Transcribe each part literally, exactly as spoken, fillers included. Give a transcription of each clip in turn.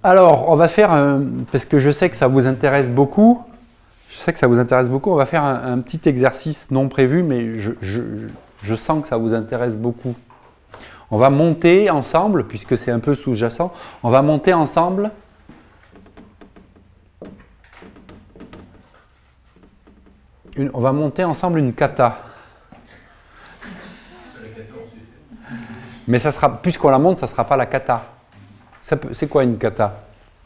Alors, on va faire, un, parce que je sais que ça vous intéresse beaucoup, je sais que ça vous intéresse beaucoup, on va faire un, un petit exercice non prévu, mais je, je, je sens que ça vous intéresse beaucoup. On va monter ensemble, puisque c'est un peu sous-jacent, on va monter ensemble une, on va monter ensemble une kata. Mais ça sera, puisqu'on la monte, ça ne sera pas la kata. C'est quoi une kata?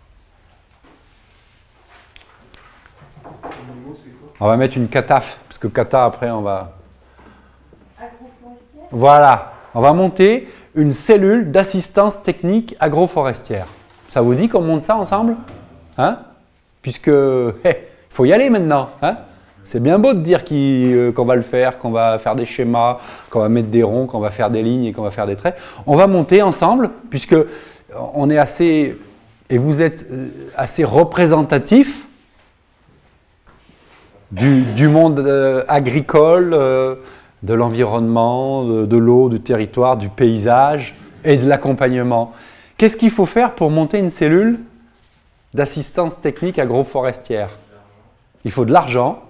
On va mettre une kataf, parce que kata, après, on va... Agroforestière. Voilà. On va monter une cellule d'assistance technique agroforestière. Ça vous dit qu'on monte ça ensemble? Hein? Puisque, il hey, faut y aller maintenant. Hein? C'est bien beau de dire qu'on euh, qu'on va le faire, qu'on va faire des schémas, qu'on va mettre des ronds, qu'on va faire des lignes et qu'on va faire des traits. On va monter ensemble, puisque on est assez, et vous êtes assez représentatif du, du monde euh, agricole, euh, de l'environnement, de, de l'eau, du territoire, du paysage et de l'accompagnement. Qu'est-ce qu'il faut faire pour monter une cellule d'assistance technique agroforestière? Il faut de l'argent.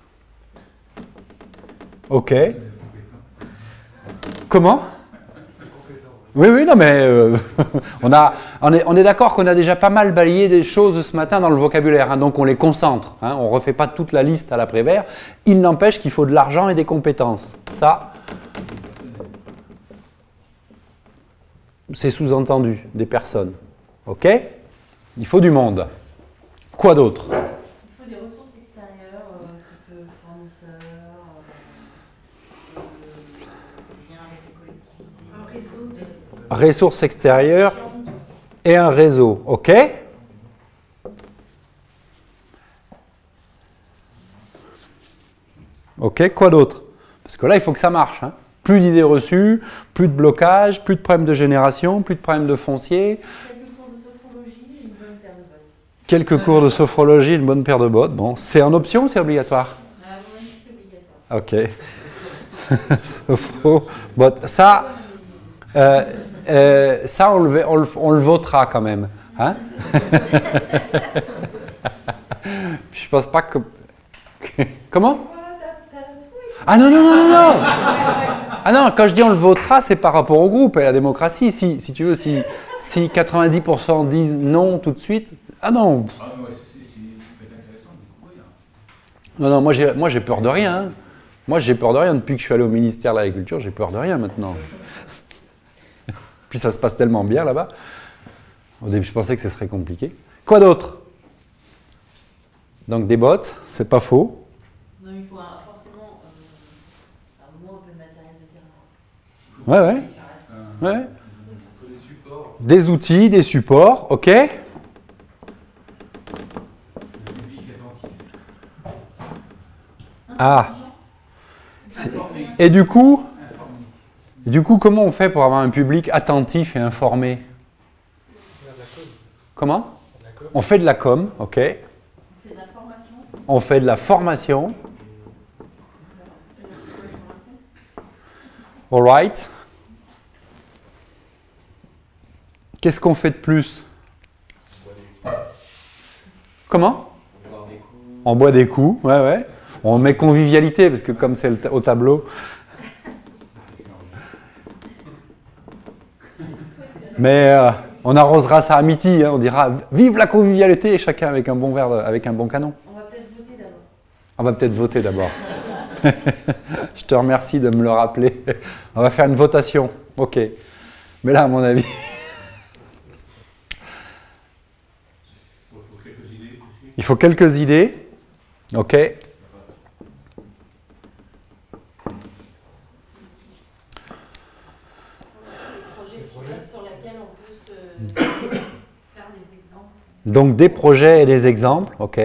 Ok. Comment? Oui, oui, non, mais euh, on, a, on est, on est d'accord qu'on a déjà pas mal balayé des choses ce matin dans le vocabulaire, hein, donc on les concentre. Hein, on ne refait pas toute la liste à l'après-vert. Il n'empêche qu'il faut de l'argent et des compétences. Ça, c'est sous-entendu, des personnes. Ok? Il faut du monde. Quoi d'autre? Il faut des ressources extérieures, euh, type fournisseurs, euh, lien avec les collectivités. Un réseau. Ressources extérieures et un réseau. Ok? Ok, quoi d'autre? Parce que là, il faut que ça marche. Hein. Plus d'idées reçues, plus de blocage, plus de problèmes de génération, plus de problèmes de foncier. Quelques cours de sophrologie et une bonne paire de bottes. Quelques cours de sophrologie et une bonne paire de bottes. Bon, c'est en option ou c'est obligatoire? Ah, oui, c'est obligatoire. Ok. Sophro, bottes. Ça, euh, euh, ça on, le, on, le, on le votera quand même. Hein? Je pense pas que... Comment? Ah non, non, non, non, non. Ah non, quand je dis on le votera, c'est par rapport au groupe et à la démocratie. Si, si tu veux, si, si quatre-vingt-dix pour cent disent non tout de suite, ah non. Ah non, c'est intéressant de découvrir. Non, non, moi j'ai, moi j'ai peur de rien. Hein. Moi j'ai peur de rien. Depuis que je suis allé au ministère de l'Agriculture, j'ai peur de rien maintenant. Puis ça se passe tellement bien là-bas. Au début, je pensais que ce serait compliqué. Quoi d'autre? Donc des bottes, c'est pas faux. Non, il faut un, forcément euh, un moins un peu de matériel de terrain. Ouais, ouais. Euh, ouais. Des, des outils, des supports, ok. Ah. Et du coup, du coup, comment on fait pour avoir un public attentif et informé? Comment? On fait de la com, ok. On fait de la formation. On fait de la formation. All right. Qu'est-ce qu'on fait de plus? Comment? On boit des coups, ouais, ouais. On met convivialité, parce que comme c'est au tableau. Mais euh, on arrosera ça à midi, hein, on dira vive la convivialité, et chacun avec un bon verre, de, avec un bon canon. On va peut-être voter d'abord. On va peut-être voter d'abord. Je te remercie de me le rappeler. On va faire une votation. Ok. Mais là, à mon avis. Il faut quelques idées. Ok. Donc des projets et des exemples. Ok.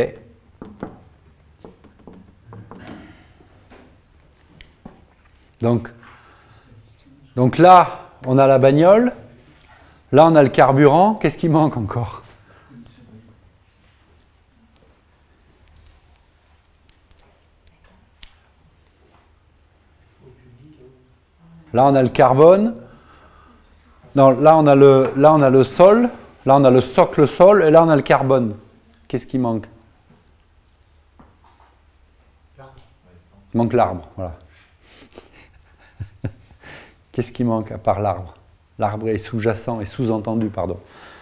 Donc, donc là, on a la bagnole. Là, on a le carburant. Qu'est-ce qui manque encore? Là, on a le carbone. Non, là, on a le, là, on a le sol. Là, on a le socle sol et là, on a le carbone. Qu'est-ce qui manque? Il manque l'arbre, voilà. Qu'est-ce qui manque à part l'arbre? L'arbre est sous-jacent et sous-entendu, pardon.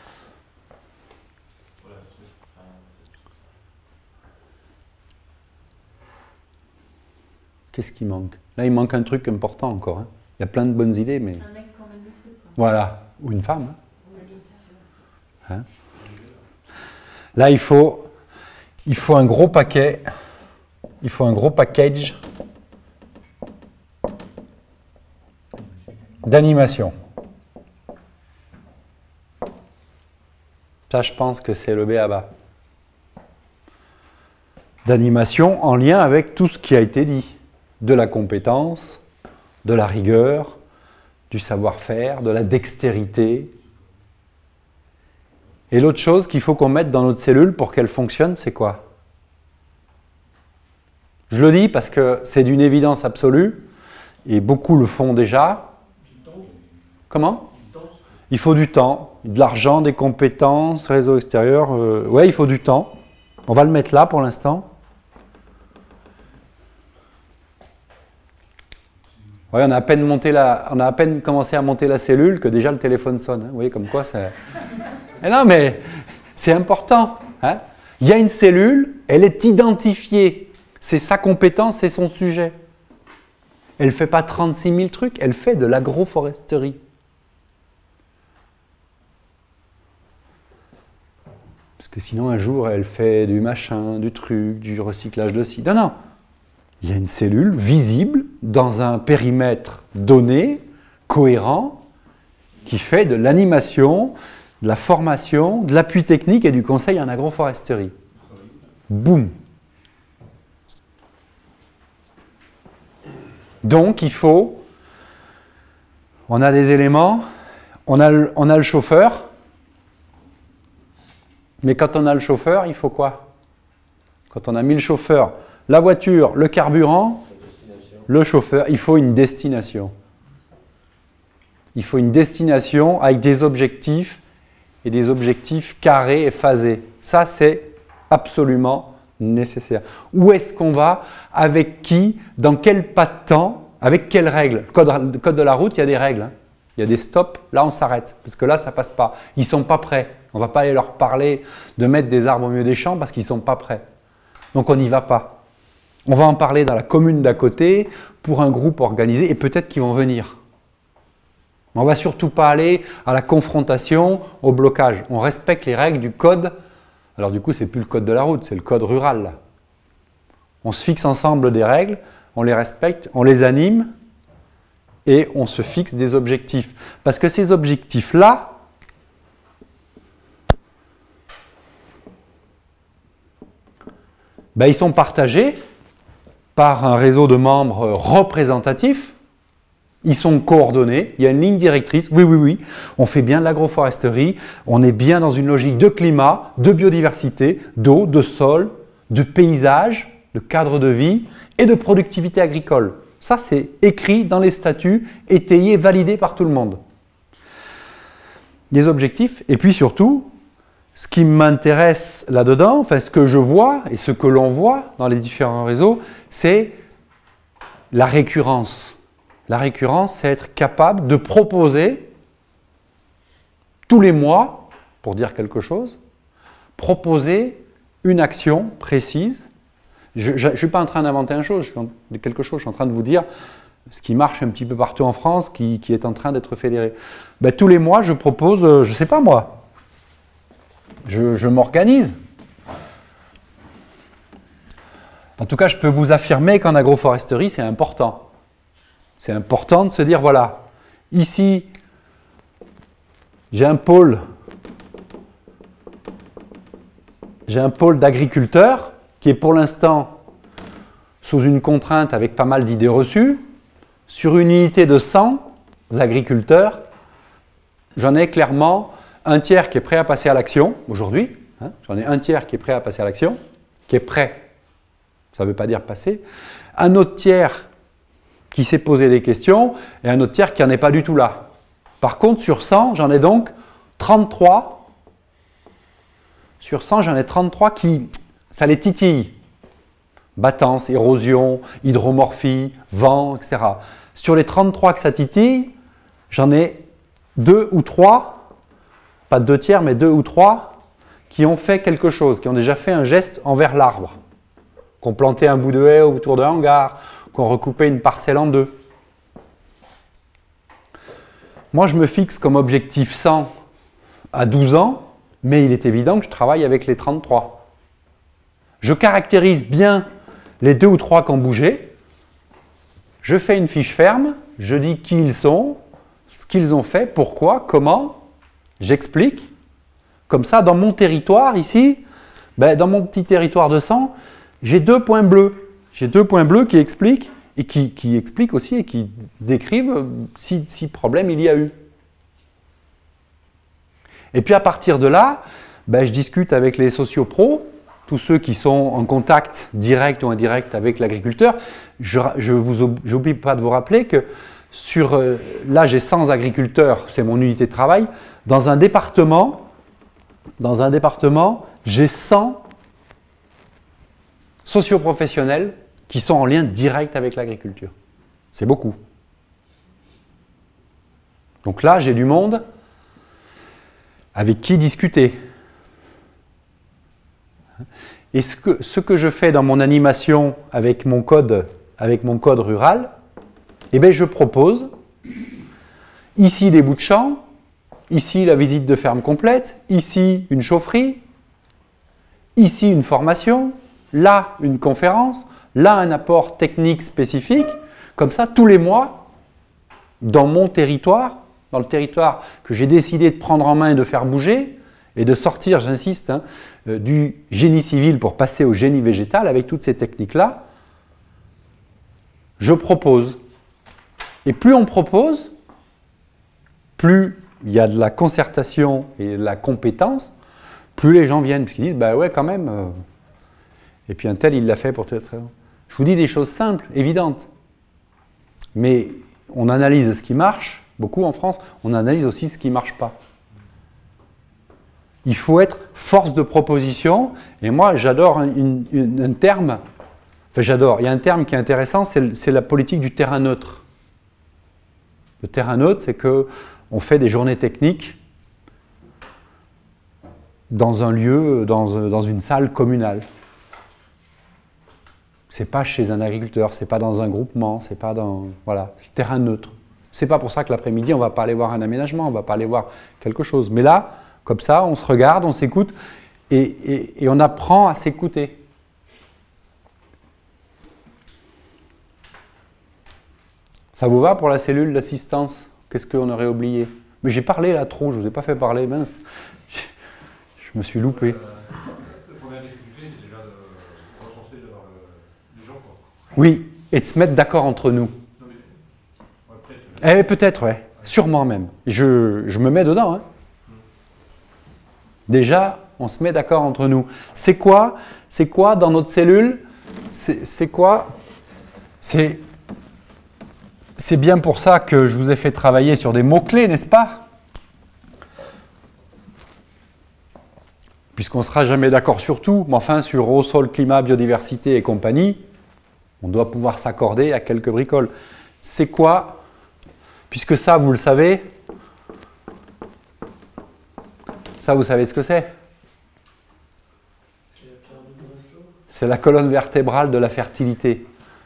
Qu'est-ce qui manque? Là, il manque un truc important encore. Hein. Il y a plein de bonnes idées, mais... Un mec qui emmène le truc, quoi. Voilà. Ou une femme. Hein. Hein? Là, il faut, il faut un gros paquet. Il faut un gros package d'animation. Ça, je pense que c'est le B A B A. D'animation en lien avec tout ce qui a été dit. De la compétence, de la rigueur, du savoir-faire, de la dextérité. Et l'autre chose qu'il faut qu'on mette dans notre cellule pour qu'elle fonctionne, c'est quoi? Je le dis parce que c'est d'une évidence absolue, et beaucoup le font déjà. Comment? Il faut du temps, de l'argent, des compétences, réseau extérieur. Euh, ouais, il faut du temps. On va le mettre là pour l'instant. Ouais, on a à peine monté la, on a à peine commencé à monter la cellule que déjà le téléphone sonne. Hein. Vous voyez comme quoi c'est. Et non, mais c'est important. Hein. Il y a une cellule, elle est identifiée. C'est sa compétence, c'est son sujet. Elle ne fait pas trente-six mille trucs, elle fait de l'agroforesterie. Parce que sinon, un jour, elle fait du machin, du truc, du recyclage de ci. Non, non. Il y a une cellule visible dans un périmètre donné, cohérent, qui fait de l'animation, de la formation, de l'appui technique et du conseil en agroforesterie. Boum. Donc, il faut... On a des éléments, on a le, on a le chauffeur, mais quand on a le chauffeur, il faut quoi? Quand on a mis le chauffeur, la voiture, le carburant, le chauffeur, il faut une destination. Il faut une destination avec des objectifs et des objectifs carrés et phasés. Ça, c'est absolument nécessaire. Où est-ce qu'on va? Avec qui? Dans quel pas de temps? Avec quelles règles? Le code, le code de la route, il y a des règles. Hein. Il y a des stops. Là, on s'arrête. Parce que là, ça ne passe pas. Ils ne sont pas prêts. On ne va pas aller leur parler de mettre des arbres au milieu des champs parce qu'ils ne sont pas prêts. Donc, on n'y va pas. On va en parler dans la commune d'à côté pour un groupe organisé et peut-être qu'ils vont venir. Mais on ne va surtout pas aller à la confrontation, au blocage. On respecte les règles du code. Alors du coup, ce n'est plus le code de la route, c'est le code rural. Là. On se fixe ensemble des règles, on les respecte, on les anime et on se fixe des objectifs. Parce que ces objectifs-là, ben, ils sont partagés par un réseau de membres représentatifs, ils sont coordonnés, il y a une ligne directrice, oui, oui, oui, on fait bien de l'agroforesterie, on est bien dans une logique de climat, de biodiversité, d'eau, de sol, de paysage, de cadre de vie et de productivité agricole. Ça, c'est écrit dans les statuts, étayé, validé par tout le monde. Les objectifs, et puis surtout, ce qui m'intéresse là-dedans, enfin ce que je vois et ce que l'on voit dans les différents réseaux, c'est la récurrence. La récurrence, c'est être capable de proposer tous les mois, pour dire quelque chose, proposer une action précise. Je ne suis pas en train d'inventer un chose, je suis en, quelque chose, je suis en train de vous dire ce qui marche un petit peu partout en France, qui, qui est en train d'être fédéré. Ben, tous les mois, je propose, je ne sais pas moi, Je, je m'organise. En tout cas, je peux vous affirmer qu'en agroforesterie, c'est important. C'est important de se dire, voilà, ici, j'ai un pôle, j'ai un pôle d'agriculteurs qui est pour l'instant sous une contrainte avec pas mal d'idées reçues. Sur une unité de cent agriculteurs, j'en ai clairement un tiers qui est prêt à passer à l'action aujourd'hui, hein, j'en ai un tiers qui est prêt à passer à l'action, qui est prêt, ça ne veut pas dire passer, un autre tiers qui s'est posé des questions et un autre tiers qui n'en est pas du tout là. Par contre, sur cent, j'en ai donc trente-trois Sur cent, j'en ai trente-trois qui, ça les titille. Battance, érosion, hydromorphie, vent, et cetera. Sur les trente-trois que ça titille, j'en ai deux ou trois, pas deux tiers, mais deux ou trois, qui ont fait quelque chose, qui ont déjà fait un geste envers l'arbre, qui ont planté un bout de haie autour d'un hangar, qui ont recoupé une parcelle en deux. Moi, je me fixe comme objectif cent à douze ans, mais il est évident que je travaille avec les trente-trois. Je caractérise bien les deux ou trois qui ont bougé, je fais une fiche ferme, je dis qui ils sont, ce qu'ils ont fait, pourquoi, comment, j'explique. Comme ça, dans mon territoire ici, ben, dans mon petit territoire de cent, j'ai deux points bleus. J'ai deux points bleus qui expliquent, et qui, qui expliquent aussi et qui décrivent si, si problème il y a eu. Et puis à partir de là, ben, je discute avec les sociopros, tous ceux qui sont en contact direct ou indirect avec l'agriculteur. Je n'oublie pas de vous rappeler que sur, euh, là j'ai cent agriculteurs, c'est mon unité de travail. Dans un département, dans un département, j'ai cent socioprofessionnels qui sont en lien direct avec l'agriculture. C'est beaucoup. Donc là, j'ai du monde avec qui discuter. Et ce que, ce que je fais dans mon animation avec mon code, avec mon code rural, eh bien je propose ici des bouts de champ, ici la visite de ferme complète, ici une chaufferie, ici une formation, là une conférence, là un apport technique spécifique. Comme ça, tous les mois, dans mon territoire, dans le territoire que j'ai décidé de prendre en main et de faire bouger, et de sortir, j'insiste, hein, du génie civil pour passer au génie végétal, avec toutes ces techniques-là, je propose. Et plus on propose, plus il y a de la concertation et de la compétence, plus les gens viennent, parce qu'ils disent, bah ouais, quand même, euh, et puis un tel, il l'a fait pour tout. Je vous dis des choses simples, évidentes, mais on analyse ce qui marche, beaucoup en France, on analyse aussi ce qui ne marche pas. Il faut être force de proposition, et moi j'adore un, un, un terme, enfin j'adore, il y a un terme qui est intéressant, c'est la politique du terrain neutre. Le terrain neutre, c'est qu'on fait des journées techniques dans un lieu, dans, dans une salle communale. C'est pas chez un agriculteur, c'est pas dans un groupement, c'est pas dans... Voilà, terrain neutre. C'est pas pour ça que l'après-midi, on va pas aller voir un aménagement, on va pas aller voir quelque chose. Mais là, comme ça, on se regarde, on s'écoute et, et, et on apprend à s'écouter. Ça vous va pour la cellule d'assistance? Qu'est-ce qu'on aurait oublié? Mais j'ai parlé là trop, je ne vous ai pas fait parler, mince. Je, je me suis loupé. La première difficulté, c'est déjà de recenser les gens, quoi. Oui, et de se mettre d'accord entre nous. Non, mais, ouais, peut-être, eh, peut-être, ouais. Sûrement même. Je, je me mets dedans, hein. Déjà, on se met d'accord entre nous. C'est quoi, c'est quoi dans notre cellule? C'est quoi? C'est bien pour ça que je vous ai fait travailler sur des mots-clés, n'est-ce pas? Puisqu'on ne sera jamais d'accord sur tout, mais enfin sur eau, sol, climat, biodiversité et compagnie, on doit pouvoir s'accorder à quelques bricoles. C'est quoi? Puisque ça, vous le savez, ça, vous savez ce que c'est? C'est la colonne vertébrale de la fertilité.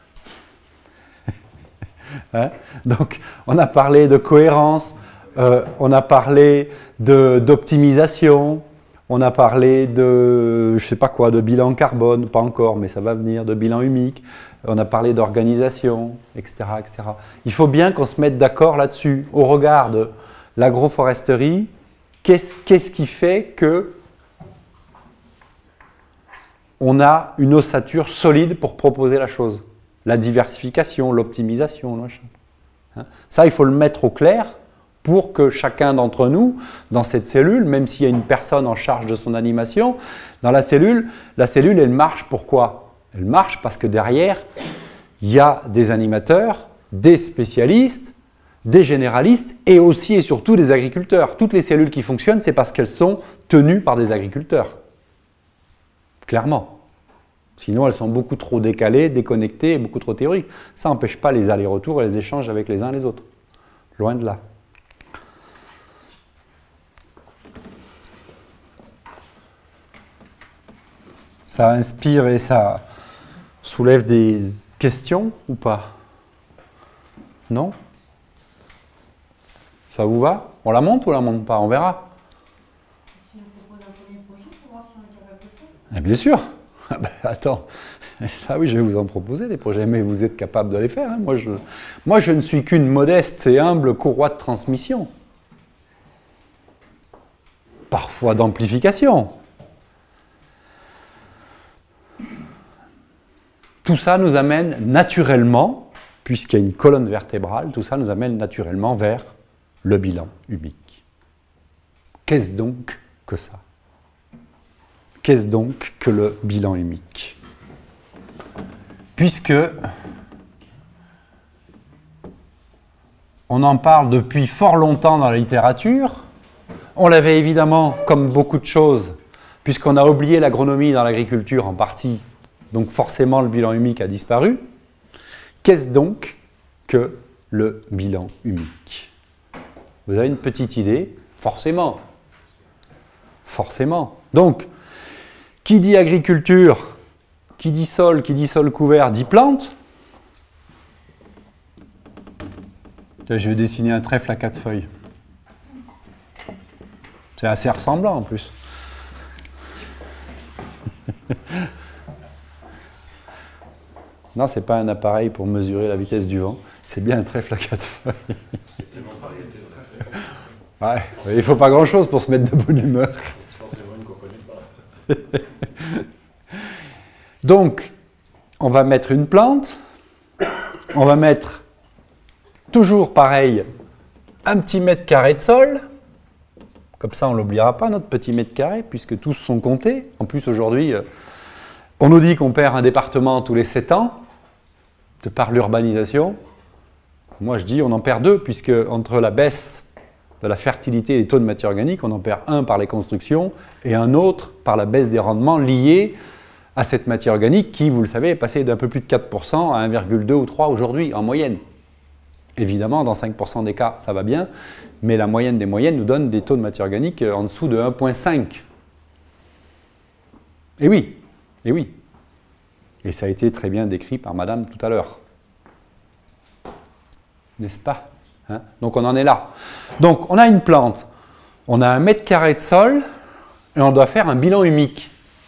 Hein? Donc, on a parlé de cohérence, euh, on a parlé d'optimisation, on a parlé de, je sais pas quoi, de bilan carbone, pas encore, mais ça va venir, de bilan humique, on a parlé d'organisation, et cetera, et cetera. Il faut bien qu'on se mette d'accord là-dessus, au regard de l'agroforesterie. Qu'est-ce qu'est-ce qui fait que on a une ossature solide pour proposer la chose? La diversification, l'optimisation. Hein? Ça, il faut le mettre au clair pour que chacun d'entre nous, dans cette cellule, même s'il y a une personne en charge de son animation, dans la cellule, la cellule, elle marche pourquoi? Elle marche parce que derrière, il y a des animateurs, des spécialistes, des généralistes et aussi et surtout des agriculteurs. Toutes les cellules qui fonctionnent, c'est parce qu'elles sont tenues par des agriculteurs. clairement. Sinon, elles sont beaucoup trop décalées, déconnectées et beaucoup trop théoriques. Ça n'empêche pas les allers-retours et les échanges avec les uns et les autres. Loin de là. Ça inspire et ça soulève des questions ou pas? Non? Ça vous va? On la monte ou on la monte pas? On verra. Tu nous proposes un premier projet pour voir si on est capable de le faire? Eh bien sûr. Ah ben, attends, ça oui, je vais vous en proposer des projets, mais vous êtes capable de les faire. Hein. Moi, je, moi, je ne suis qu'une modeste et humble courroie de transmission. Parfois d'amplification. Tout ça nous amène naturellement, puisqu'il y a une colonne vertébrale, tout ça nous amène naturellement vers le bilan humique. Qu'est-ce donc que ça? Qu'est-ce donc que le bilan humique? Puisque on en parle depuis fort longtemps dans la littérature, on l'avait évidemment, comme beaucoup de choses, puisqu'on a oublié l'agronomie dans l'agriculture en partie, donc forcément le bilan humique a disparu. Qu'est-ce donc que le bilan humique? Vous avez une petite idée? Forcément. Forcément. Donc, qui dit agriculture, qui dit sol, qui dit sol couvert, dit plante. Je vais dessiner un trèfle à quatre feuilles. C'est assez ressemblant en plus. Non, ce n'est pas un appareil pour mesurer la vitesse du vent, c'est bien un trèfle à quatre feuilles. Ouais, il ne faut pas grand-chose pour se mettre de bonne humeur. Donc, on va mettre une plante, on va mettre toujours pareil, un petit mètre carré de sol, comme ça on ne l'oubliera pas, notre petit mètre carré, puisque tous sont comptés. En plus, aujourd'hui, on nous dit qu'on perd un département tous les sept ans, de par l'urbanisation. Moi, je dis on en perd deux, puisque entre la baisse de la fertilité et des taux de matière organique, on en perd un par les constructions et un autre par la baisse des rendements liés à cette matière organique qui, vous le savez, est passée d'un peu plus de quatre pour cent à un virgule deux ou trois aujourd'hui, en moyenne. Évidemment, dans cinq pour cent des cas, ça va bien, mais la moyenne des moyennes nous donne des taux de matière organique en dessous de un virgule cinq. Et oui, et oui. Et ça a été très bien décrit par madame tout à l'heure. N'est-ce pas? Hein? Donc on en est là. Donc on a une plante, on a un mètre carré de sol, et on doit faire un bilan humique.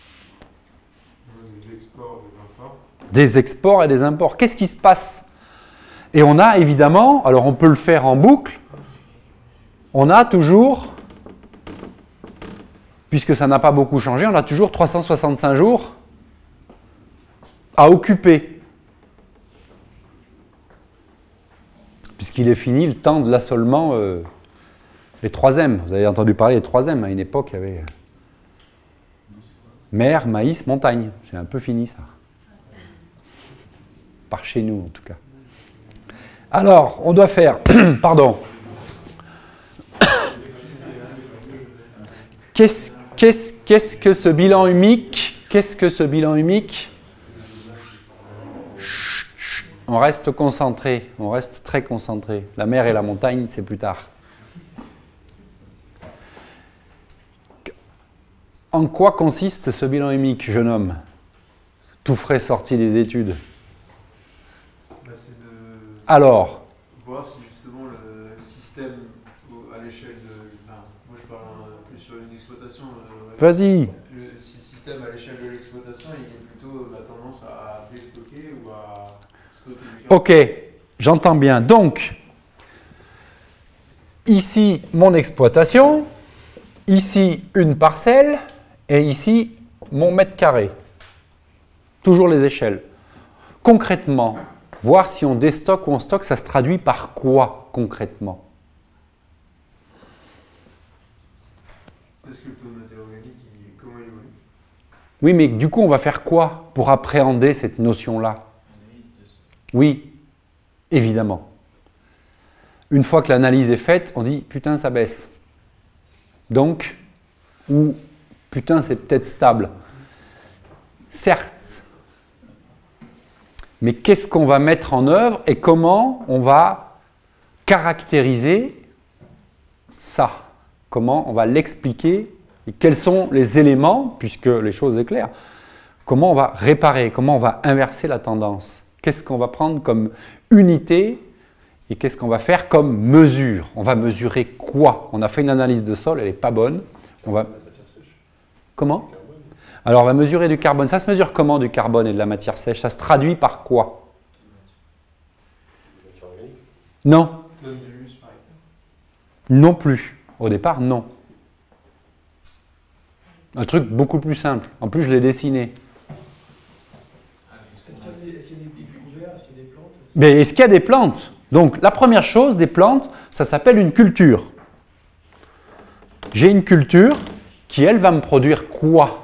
Des exports, des imports. Des exports et des imports. Qu'est-ce qui se passe? Et on a évidemment, alors on peut le faire en boucle, on a toujours, puisque ça n'a pas beaucoup changé, on a toujours trois cent soixante-cinq jours à occuper. Puisqu'il est fini le temps de l'assolement, euh, les trois M. Vous avez entendu parler des trois M. À une époque, il y avait mer, maïs, montagne. C'est un peu fini, ça. Par chez nous, en tout cas. Alors, on doit faire... Pardon. Qu'est-ce, qu'est-ce, qu'est-ce que ce bilan humique? Qu'est-ce que ce bilan humique? On reste concentré, on reste très concentré. La mer et la montagne, c'est plus tard. En quoi consiste ce bilan humique, jeune homme? Tout frais sorti des études. Bah, c'est de Alors, voir si justement le système à l'échelle de... Enfin, moi je parle un peu sur une exploitation. Euh, vas-y. Le, si le système à l'échelle de l'exploitation, il a plutôt la tendance à déstocker ou à... Ok, j'entends bien. Donc, ici, mon exploitation, ici, une parcelle, et ici, mon mètre carré. Toujours les échelles. Concrètement, voir si on déstocke ou on stocke, ça se traduit par quoi, concrètement? Est-ce que le taux de matière organique, il, comment il évolue? Oui, mais du coup, on va faire quoi pour appréhender cette notion-là? Oui, évidemment. Une fois que l'analyse est faite, on dit « putain, ça baisse ». Donc, ou « putain, c'est peut-être stable ». certes. Mais qu'est-ce qu'on va mettre en œuvre et comment on va caractériser ça? Comment on va l'expliquer et quels sont les éléments, puisque les choses sont claires, comment on va réparer, comment on va inverser la tendance? Qu'est-ce qu'on va prendre comme unité et qu'est-ce qu'on va faire comme mesure? On va mesurer quoi? On a fait une analyse de sol, elle n'est pas bonne. On va... Comment? Alors on va mesurer du carbone. Ça se mesure comment du carbone et de la matière sèche? Ça se traduit par quoi? Non. Non plus. Au départ, non. Un truc beaucoup plus simple. En plus, je l'ai dessiné. Est-ce qu'il y a des, est-ce qu'il y a des couverts, est-ce qu'il y a des plantes? Mais est-ce qu'il y a des plantes? Donc, la première chose, des plantes, ça s'appelle une culture. J'ai une culture qui, elle, va me produire quoi?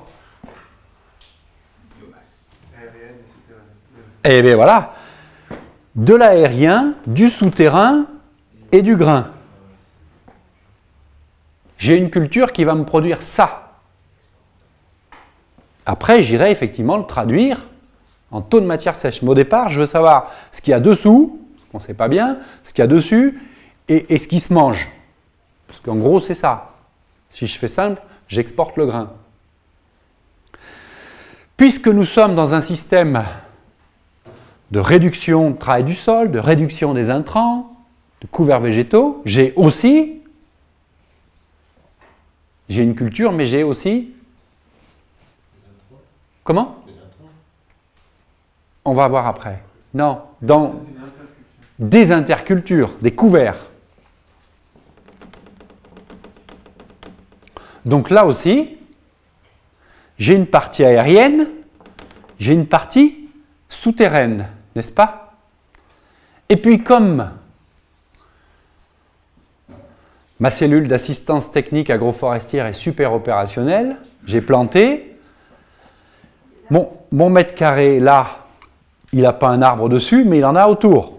Eh bien voilà, de l'aérien, du souterrain et du grain. J'ai une culture qui va me produire ça. Après, j'irai effectivement le traduire en taux de matière sèche. Mais au départ, je veux savoir ce qu'il y a dessous, ce qu'on ne sait pas bien, ce qu'il y a dessus et, et ce qui se mange. Parce qu'en gros, c'est ça. Si je fais simple, j'exporte le grain. Puisque nous sommes dans un système de réduction de travail du sol, de réduction des intrants, de couverts végétaux, j'ai aussi, j'ai une culture, mais j'ai aussi, comment? On va voir après. Non, dans des intercultures, des couverts. Donc là aussi, j'ai une partie aérienne, j'ai une partie souterraine, n'est-ce pas? Et puis comme ma cellule d'assistance technique agroforestière est super opérationnelle, j'ai planté, mon, mon mètre carré là, il n'a pas un arbre dessus, mais il en a autour.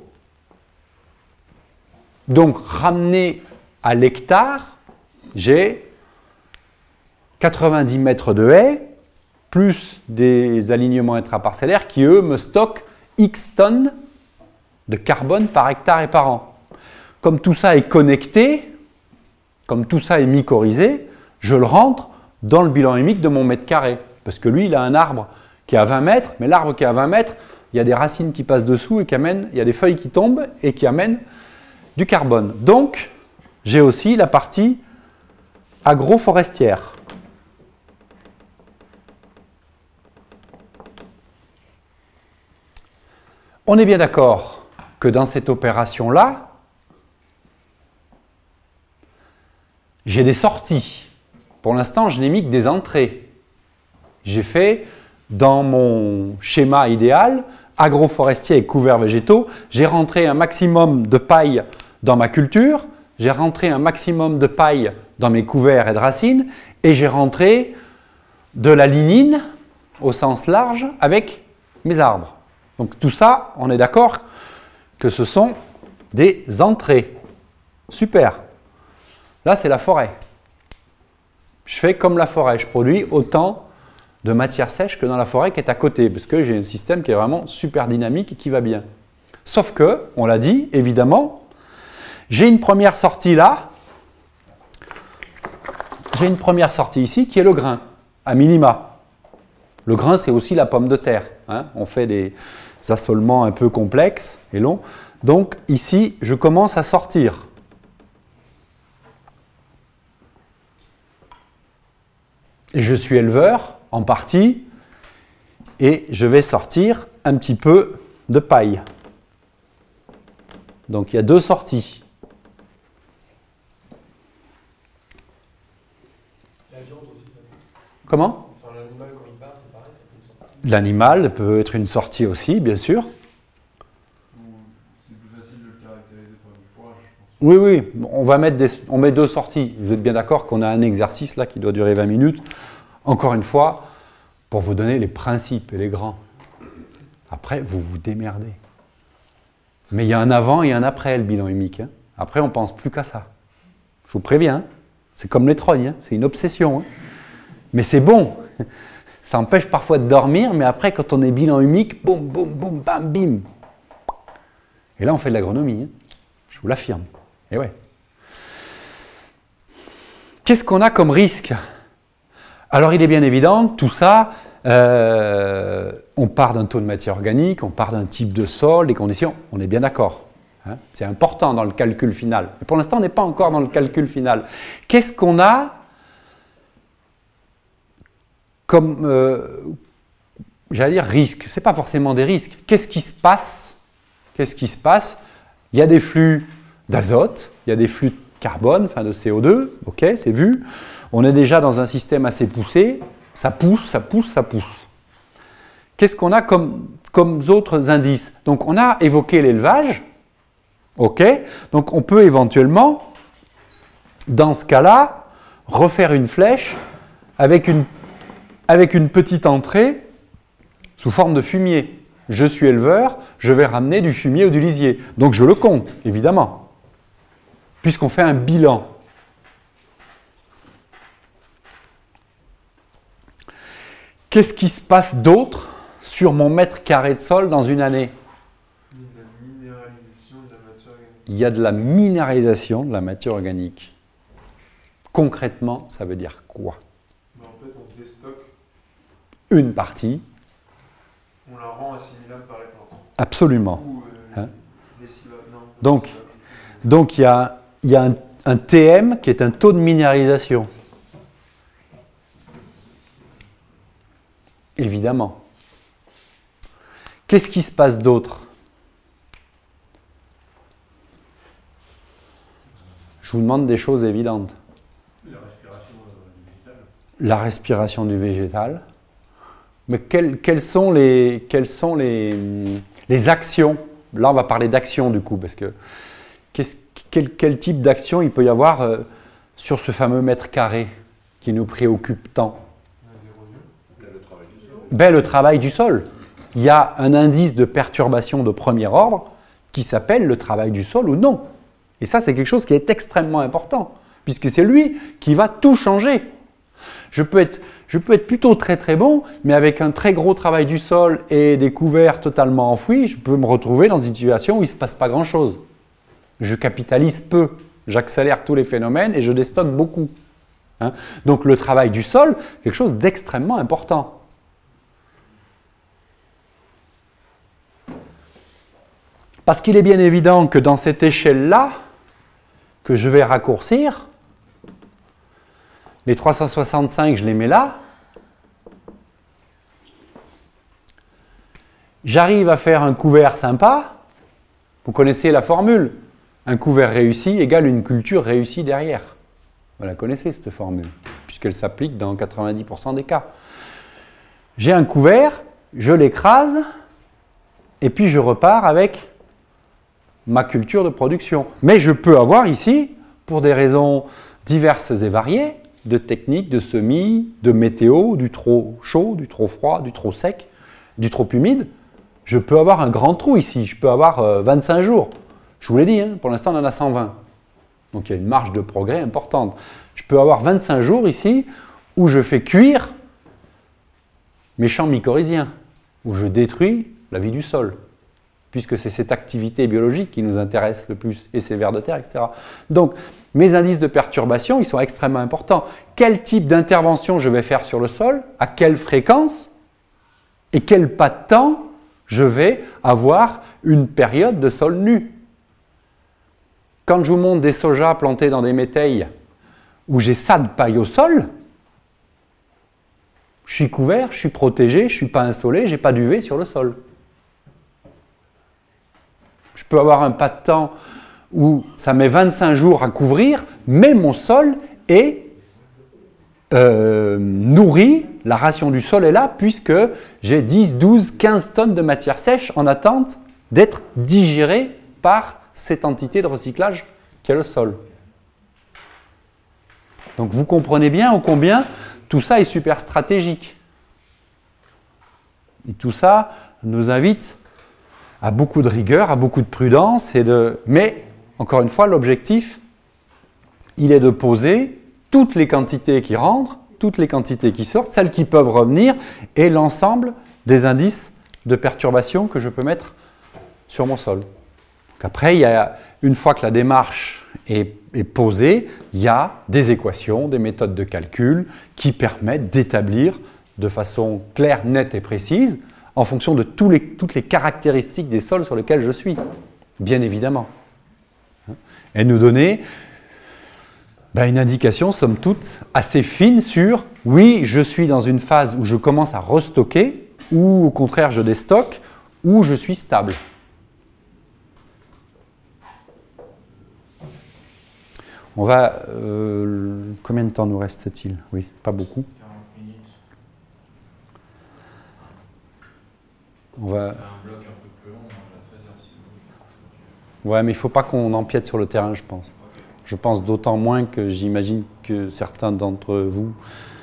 Donc ramené à l'hectare, j'ai quatre-vingt-dix mètres de haies, plus des alignements intraparcellaires qui, eux, me stockent X tonnes de carbone par hectare et par an. Comme tout ça est connecté, comme tout ça est mycorhizé, je le rentre dans le bilan humique de mon mètre carré. Parce que lui, il a un arbre qui est à vingt mètres, mais l'arbre qui est à vingt mètres, il y a des racines qui passent dessous et qui amènent, il y a des feuilles qui tombent et qui amènent du carbone. Donc, j'ai aussi la partie agroforestière. On est bien d'accord que dans cette opération-là, j'ai des sorties. Pour l'instant, je n'ai mis que des entrées. J'ai fait, dans mon schéma idéal, agroforestier et couverts végétaux, j'ai rentré un maximum de paille dans ma culture, j'ai rentré un maximum de paille dans mes couverts et de racines, et j'ai rentré de la lignine, au sens large, avec mes arbres. Donc tout ça, on est d'accord que ce sont des entrées. Super. Là, c'est la forêt. Je fais comme la forêt. Je produis autant de matière sèche que dans la forêt qui est à côté, parce que j'ai un système qui est vraiment super dynamique et qui va bien. Sauf que, on l'a dit, évidemment, j'ai une première sortie là. J'ai une première sortie ici qui est le grain, à minima. Le grain, c'est aussi la pomme de terre. Hein. On fait des assolements un peu complexes et longs. Donc ici, je commence à sortir. Et je suis éleveur, en partie, et je vais sortir un petit peu de paille. Donc il y a deux sorties. La viande aussi, ça peut. Comment ? Enfin, l'animal, quand il part, c'est pareil, ça fait une sortie. L'animal peut être une sortie aussi, bien sûr. C'est plus facile de le caractériser par du fourrage, je pense. Oui, oui, on va mettre des, on met deux sorties. Vous êtes bien d'accord qu'on a un exercice là qui doit durer vingt minutes. Encore une fois, pour vous donner les principes et les grands. Après, vous vous démerdez. Mais il y a un avant et un après le bilan humique. Hein. Après, on ne pense plus qu'à ça. Je vous préviens, hein. C'est comme les trognes, hein. C'est une obsession. Hein. Mais c'est bon. Ça empêche parfois de dormir, mais après, quand on est bilan humique, boum, boum, boum, bam, bim. Et là, on fait de l'agronomie, hein. Je vous l'affirme. Et ouais. Qu'est-ce qu'on a comme risque? Alors, il est bien évident que tout ça, euh, on part d'un taux de matière organique, on part d'un type de sol, des conditions, on est bien d'accord. Hein, c'est important dans le calcul final. Mais pour l'instant, on n'est pas encore dans le calcul final. Qu'est-ce qu'on a comme, euh, j'allais dire, risque? Ce n'est pas forcément des risques. Qu'est-ce qui se passe? Qu'est-ce qui se passe? Il y a des flux d'azote, il y a des flux de carbone, enfin de C O deux, ok, c'est vu. On est déjà dans un système assez poussé, ça pousse, ça pousse, ça pousse. Qu'est-ce qu'on a comme, comme autres indices? Donc on a évoqué l'élevage, ok, donc on peut éventuellement, dans ce cas-là, refaire une flèche avec une, avec une petite entrée sous forme de fumier. Je suis éleveur, je vais ramener du fumier ou du lisier. Donc je le compte, évidemment, puisqu'on fait un bilan. Qu'est-ce qui se passe d'autre sur mon mètre carré de sol dans une année? Il y a de la minéralisation de la matière organique. Concrètement, ça veut dire quoi? En fait, on déstocke. Une partie. On la rend assimilable par les plantes. Absolument. Ou, euh, Hein? les syllabes, non. Donc, donc il y a, il y a un, un T M qui est un taux de minéralisation. Évidemment. Qu'est-ce qui se passe d'autre? Je vous demande des choses évidentes. La respiration du végétal. La respiration du végétal. Mais quelles, quelles sont, les, quelles sont les, les actions? Là, on va parler d'actions du coup, parce que quel, quel type d'action il peut y avoir euh, sur ce fameux mètre carré qui nous préoccupe tant? Ben, le travail du sol. Il y a un indice de perturbation de premier ordre qui s'appelle le travail du sol ou non. Et ça, c'est quelque chose qui est extrêmement important, puisque c'est lui qui va tout changer. Je peux être, je peux être plutôt très très bon, mais avec un très gros travail du sol et des couverts totalement enfouis, je peux me retrouver dans une situation où il ne se passe pas grand-chose. Je capitalise peu, j'accélère tous les phénomènes et je déstocke beaucoup. Hein? Donc le travail du sol, quelque chose d'extrêmement important. Parce qu'il est bien évident que dans cette échelle-là, que je vais raccourcir, les trois cent soixante-cinq, je les mets là. J'arrive à faire un couvert sympa. Vous connaissez la formule. Un couvert réussi égale une culture réussie derrière. Vous la connaissez, cette formule, puisqu'elle s'applique dans quatre-vingt-dix pour cent des cas. J'ai un couvert, je l'écrase, et puis je repars avec ma culture de production. Mais je peux avoir ici, pour des raisons diverses et variées, de techniques, de semis, de météo, du trop chaud, du trop froid, du trop sec, du trop humide, je peux avoir un grand trou ici. Je peux avoir euh, vingt-cinq jours. Je vous l'ai dit, hein, pour l'instant on en a cent vingt. Donc il y a une marge de progrès importante. Je peux avoir vingt-cinq jours ici où je fais cuire mes champs mycorhiziens, où je détruis la vie du sol, puisque c'est cette activité biologique qui nous intéresse le plus, et ces vers de terre, et cetera. Donc, mes indices de perturbation, ils sont extrêmement importants. Quel type d'intervention je vais faire sur le sol, à quelle fréquence, et quel pas de temps je vais avoir une période de sol nu. Quand je vous montre des sojas plantés dans des métailles, où j'ai ça de paille au sol, je suis couvert, je suis protégé, je ne suis pas insolé, je n'ai pas d'U V sur le sol. Je peux avoir un pas de temps où ça met vingt-cinq jours à couvrir, mais mon sol est euh, nourri, la ration du sol est là, puisque j'ai dix, douze, quinze tonnes de matière sèche en attente d'être digérée par cette entité de recyclage qu'est le sol. Donc vous comprenez bien ô combien tout ça est super stratégique. Et tout ça nous invite à beaucoup de rigueur, à beaucoup de prudence, et de... mais, encore une fois, l'objectif, il est de poser toutes les quantités qui rentrent toutes les quantités qui sortent, celles qui peuvent revenir, et l'ensemble des indices de perturbation que je peux mettre sur mon sol. Donc après, il y a, une fois que la démarche est, est posée, il y a des équations, des méthodes de calcul qui permettent d'établir de façon claire, nette et précise, en fonction de tous les, toutes les caractéristiques des sols sur lesquels je suis, bien évidemment. Et nous donner ben, une indication, somme toute, assez fine sur, oui, je suis dans une phase où je commence à restocker, ou au contraire, je déstocke, ou je suis stable. On va... Euh, combien de temps nous reste-t-il? Oui, pas beaucoup. On va... Un bloc un peu plus long, à treize heures si vous Ouais, mais il ne faut pas qu'on empiète sur le terrain, je pense. Je pense d'autant moins que j'imagine que certains d'entre vous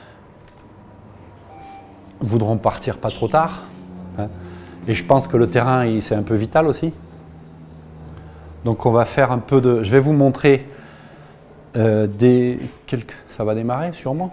voudront partir pas trop tard. Hein. Et je pense que le terrain, c'est un peu vital aussi. Donc on va faire un peu de... Je vais vous montrer euh, des... Quelques... Ça va démarrer sûrement.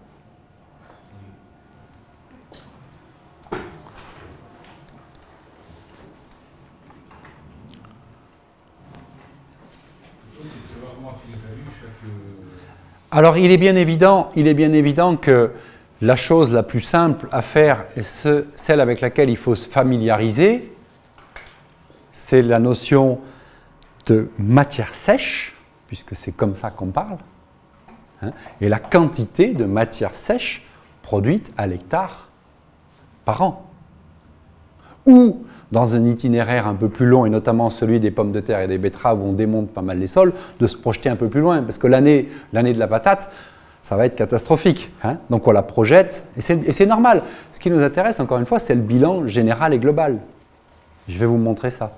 Alors, il est bien évident, il est bien évident que la chose la plus simple à faire, et ce, celle avec laquelle il faut se familiariser, c'est la notion de matière sèche, puisque c'est comme ça qu'on parle, hein, et la quantité de matière sèche produite à l'hectare par an. Ou, dans un itinéraire un peu plus long, et notamment celui des pommes de terre et des betteraves, où on démonte pas mal les sols, de se projeter un peu plus loin, parce que l'année l'année de la patate, ça va être catastrophique. Hein. Donc on la projette, et c'est normal. Ce qui nous intéresse, encore une fois, c'est le bilan général et global. Je vais vous montrer ça.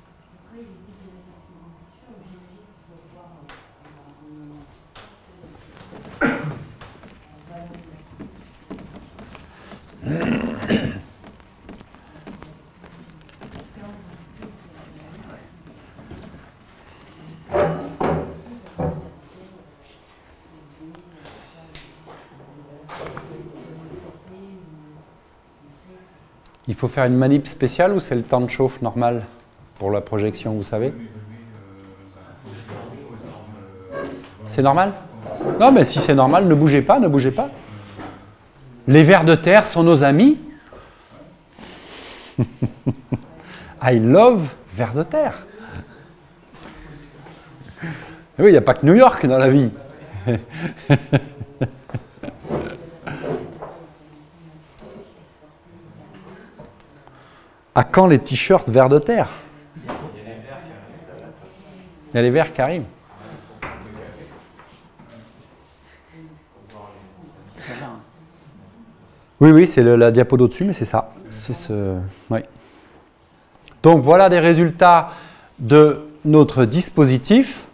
Il faut faire une manip spéciale ou c'est le temps de chauffe normal pour la projection, vous savez? C'est normal? Non, mais si c'est normal, ne bougez pas, ne bougez pas. Les vers de terre sont nos amis. I love vers de terre. Oui, il n'y a pas que New York dans la vie. À quand les t-shirts vers de terre? Il y a les vers qui arrivent. Oui, oui, c'est la diapo d'au-dessus, mais c'est ça. C'est ce... oui. Donc voilà des résultats de notre dispositif.